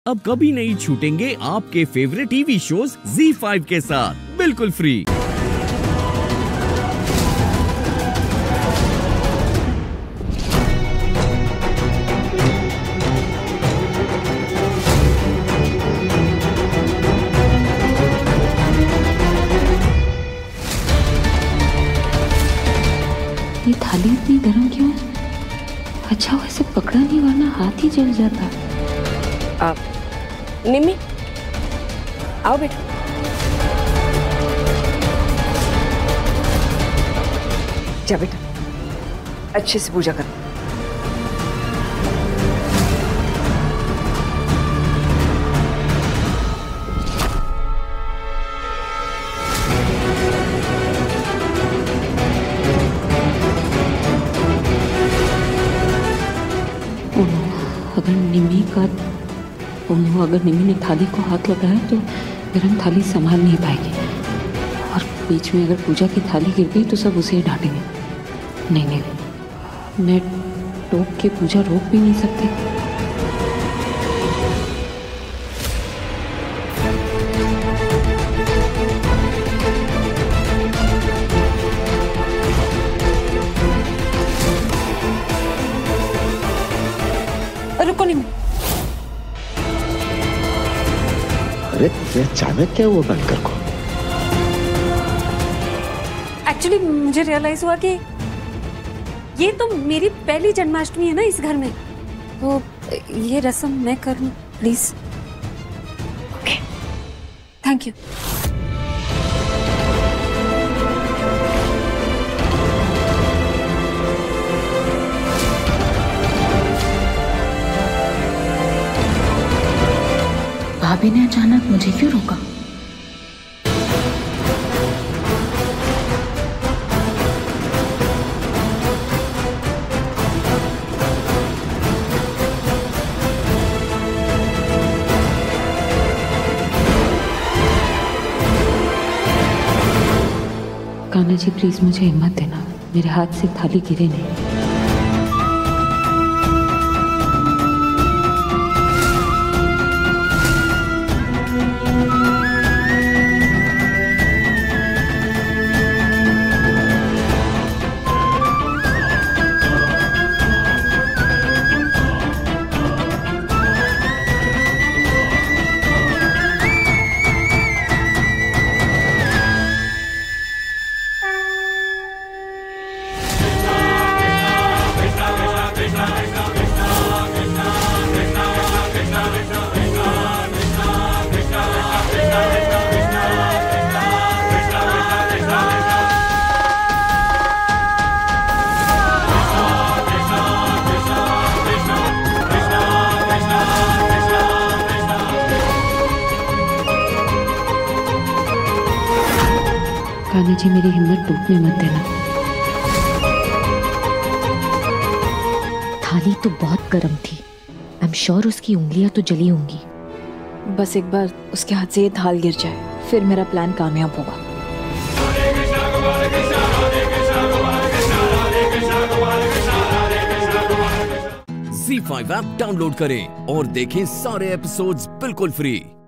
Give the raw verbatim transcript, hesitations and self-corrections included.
अब कभी नहीं छूटेंगे आपके favourite TV shows Zee five के साथ बिल्कुल फ्री। ये थाली इतनी गर्म क्यों है? अच्छा वैसे पकड़ा नहीं वरना हाथ ही जल जाता। आप निम्मी आओ बेटा। जा बेटा अच्छे से पूजा कर। अगर निम्मी का अगर निम्मी ने थाली को हाथ लगाया तो गर्म थाली संभाल नहीं पाएगी और बीच में अगर पूजा की थाली गिर गई तो सब उसे ही डांटेंगे। नहीं नहीं मैं टोक के पूजा रोक भी नहीं सकती। रुको नहीं। अरे ये अचानक क्या हुआ बनकर को? एक्चुअली मुझे रियलाइज हुआ कि ये तो मेरी पहली जन्माष्टमी है ना इस घर में, तो ये रस्म मैं कर लूं प्लीज। Okay thank you. भाभी ने अचानक मुझे क्यों रोका? कान्हा जी प्लीज मुझे हिम्मत देना, मेरे हाथ से थाली गिरे नहीं। कान्हा जी मेरी हिम्मत टूटने मत देना। थाली तो बहुत गर्म थी, आई एम श्योर उसकी उंगलियां तो जली होंगी। बस एक बार उसके हाथ से ये थाल गिर जाए फिर मेरा प्लान कामयाब होगा। ज़ी फाइव ऐप डाउनलोड करें और देखें सारे एपिसोड्स बिल्कुल फ्री।